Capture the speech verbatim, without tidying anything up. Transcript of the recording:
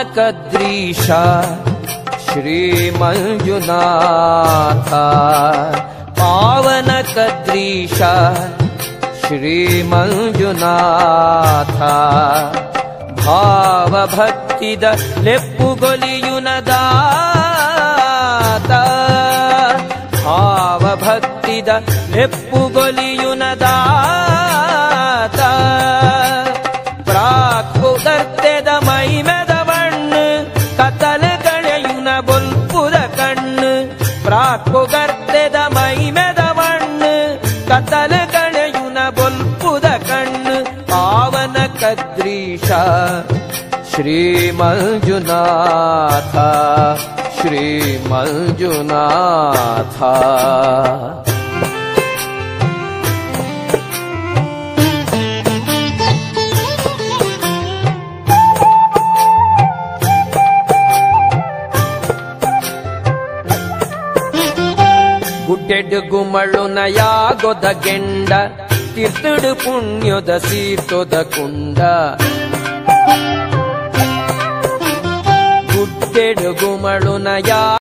कद्रीश श्री मंजुनाथ पावन कद्रीश श्री मंजुनाथ भाव भक्तिद ಲೆಪ್ಪುಗೊಲಿಯುನದಾತ ಭಾವ ಭಕ್ತಿದ ಲೆಪ್ಪುಗೊಲಿಯುನದಾತ ಪ್ರಾಕುದರ್ತೆದ ಮೈಮೆದವಣ್ಣು ಕತ್ತಲ ಕಳೆಯುನ ಬೊಲ್ಪುದ ಕಣ್ಣು ಪ್ರಾಕುಗರ್ತೆದ ಮೈಮೆದವಣ್ಣು ಕತ್ತಲ ಕಳೆಯುನ ಬೊಲ್ಪುದ ಕಣ್ಣು ಪಾವನ ಕದ್ರೀಶ श्री मंजुनाथ श्री मंजुनाथ ಗುಡ್ಡೆಡ್ ಗುಮಳುನ ಯಾಗೊದ ಗೆಂಡ ತೀರ್ಥಡು ಪುಣ್ಯದ ಸೀರ್ತೊದ ಕುಂಡ ಗುಡ್ಡೆಡು ಗುಮಳುನ ಯಾ